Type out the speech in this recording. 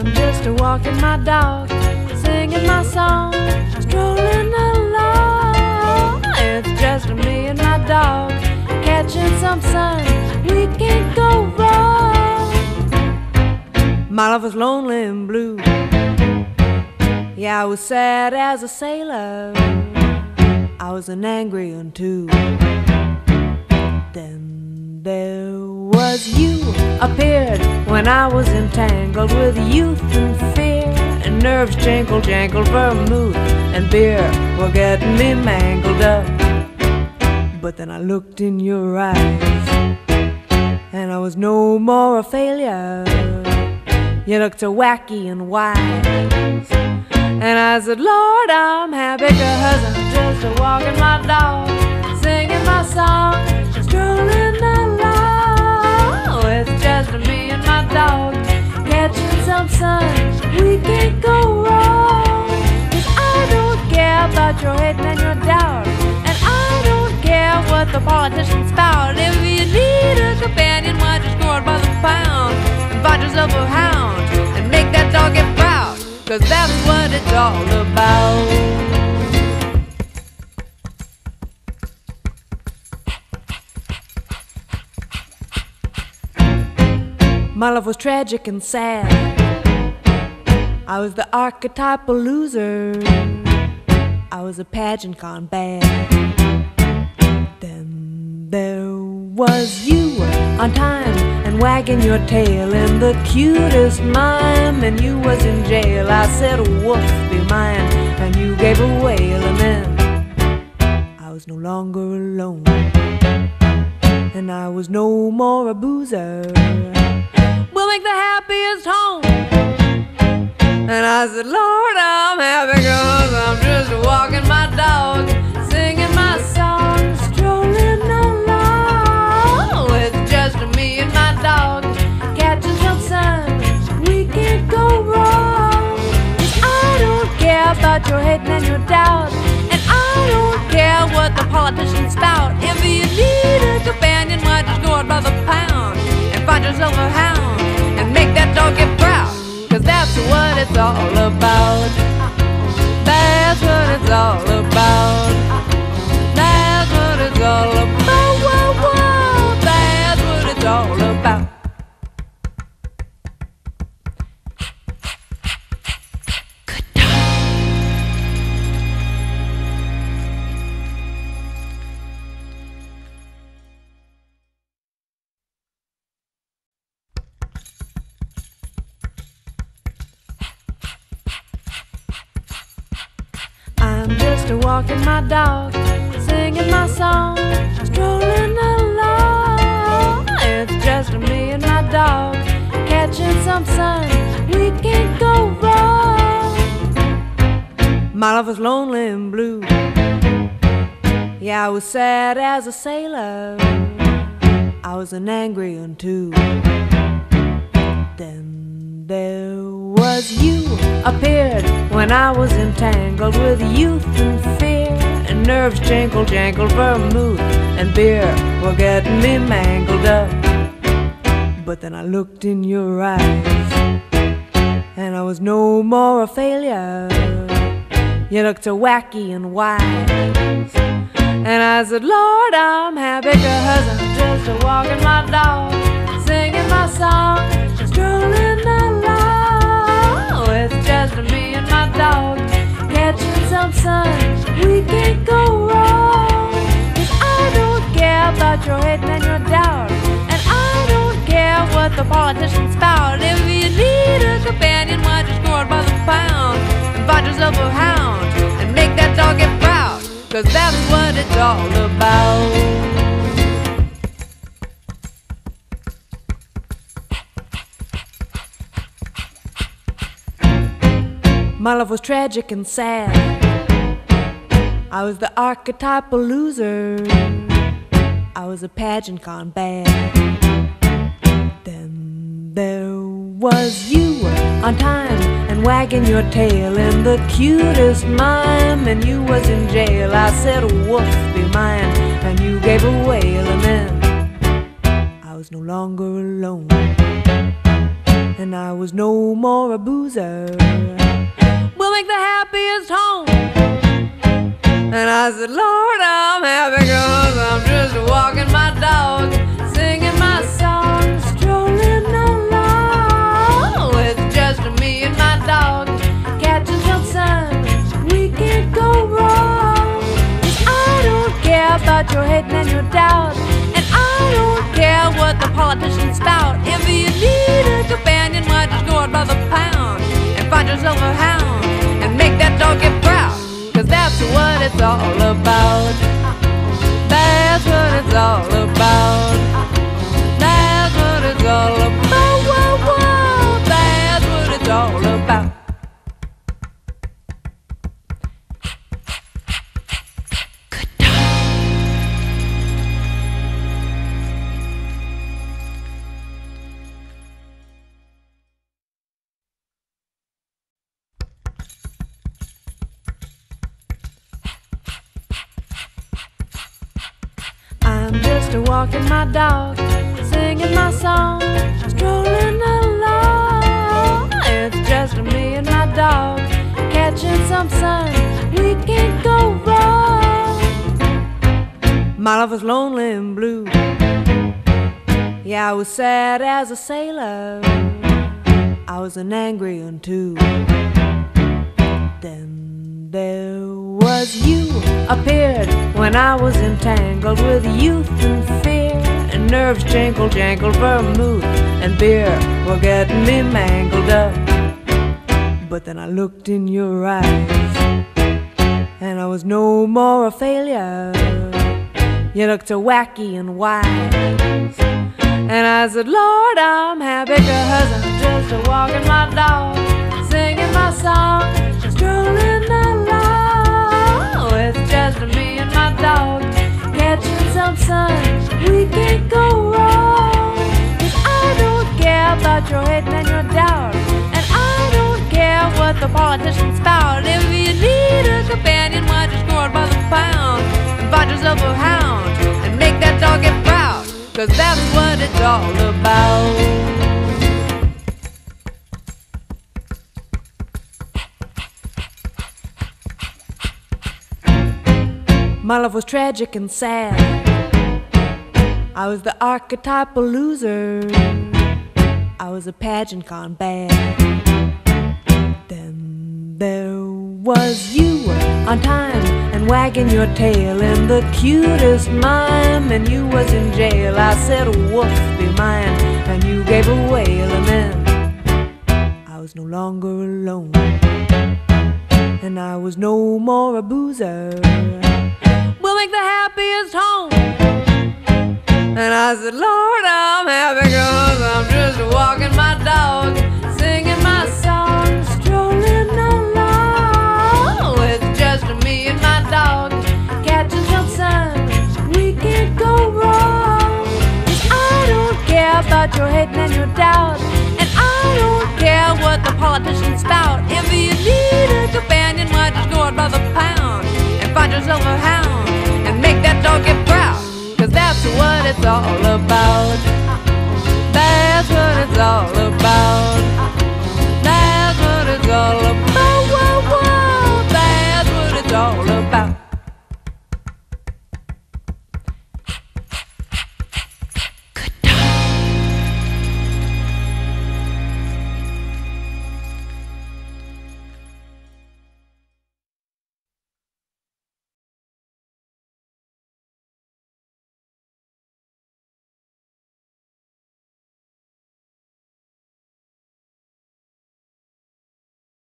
just a walking my dog, singing my song, strolling along. It's just me and my dog, catching some sun. We can't go wrong. My love was lonely and blue. Yeah, I was sad as a sailor. I was an angry one too. Then there was you, appeared when I was entangled with youth and fear, and nerves jangled, vermouth and beer were getting me mangled up. But then I looked in your eyes, and I was no more a failure. You looked so wacky and wise, and I said, Lord, I'm happy 'cause I'm just a walking my dog, singing my song, strolling along. It's just me and my dog, catching some sun. We can't go wrong. 'Cause I don't care about your hate and your doubt, and I don't care what the politicians spout. If you need a companion, why just go out by the pound and find yourself a hound and make that dog get proud, 'cause that's what it's all about. My love was tragic and sad. I was the archetypal loser. I was a pageant gone bad. Then there was you, on time and wagging your tail in the cutest mime, and you was in jail. I said, woof, be mine, and you gave a wail, and then I was no longer alone, and I was no more a boozer. We'll make the happiest home. And I said, Lord, I'm happy 'cause I'm just walking my dog, singing my song, strolling along. It's just me and my dog, catching some sun. We can't go wrong. 'Cause I don't care about your hate and your doubt, and I don't care what the politicians spout. If you need a companion, why just go out by the pound and find yourself a hound and make that dog get proud, 'cause that's what it's all about. That's what it's all about. That's what it's all about. Whoa, whoa, that's what it's all about. Good dog. I'm just a walking my dog, singing my song, strolling along. It's just me and my dog, catching some sun. We can't go wrong. My love was lonely and blue. Yeah, I was sad as a sailor. I was an angry one too. Then there was you, appeared when I was entangled with youth and fear, and nerves jangled, vermouth and beer were getting me mangled up. But then I looked in your eyes, and I was no more a failure. You looked so wacky and wise, and I said, Lord, I'm happy 'cause I'm just a walking my dog, singing my song, strolling along. It's just me and my dog, catching some sun. We can't go wrong. 'Cause I don't care about your hate and your doubt, and I don't care what the politicians spout. If you need a companion, why just go out by the pound and find yourself a hound and make that dog get proud, 'cause that's what it's all about. My love was tragic and sad. I was the archetypal loser. I was a pageant gone bad. Then there was you, on time and wagging your tail in the cutest mime, and you was in jail. I said, woof, be mine, and you gave a wail, and then I was no longer alone, and and I was no more a boozer. We'll make the happiest home. And I said, Lord, I'm happy 'cause I'm just walking my dog, singing my song, strolling along. It's just me and my dog, catching some sun. We can't go wrong. 'Cause I don't care about your hating and your doubt, and I don't care what the politicians spout. If you need a companion, why just go out by the pound and find yourself a hound and make that dog get proud. 'Cause that's what it's all about. That's what it's all about. That's what it's all about. Whoa, whoa. That's what it's all about. Good dog. I'm just walking my dog, singing my song, strolling along. It's just me and my dog, catching some sun. We can't go wrong. My love was lonely and blue. Yeah, I was sad as a sailor. I was an angry one too. Then there was you, appeared when I was entangled with youth and fear, and nerves jangled, vermouth and beer were getting me mangled up. But then I looked in your eyes, and I was no more a failure. You looked so wacky and wise, and I said, Lord, I'm happy 'cause I'm just walking my dog, singing my song, strolling along. It's just me and my dog, catching some sun. We can't go wrong. 'Cause I don't care about your hating and your doubt, and I don't care what the politicians spout. If you need a companion, why just go out by the pound and find yourself a hound and make that dog get proud. 'Cause that's what it's all about. My love was tragic and sad. I was the archetypal loser. I was a pageant gone bad. Then there was you on time and wagging your tail in the cutest mime, and you was in jail. I said, woof, be mine, and you gave a wail, and then I was no longer alone, and I was no more a boozer. We'll make the happiest home. And I said, Lord, I'm happy 'cause I'm just walking my dog, singing my song, strolling along. It's just me and my dog, catching some sun. We can't go wrong. 'Cause I don't care about your hating and your doubt, and I don't care what the politicians spout. If you need a companion, why just go out by the pound and find yourself a hound and make that dog get proud. 'Cause that's what it's all about.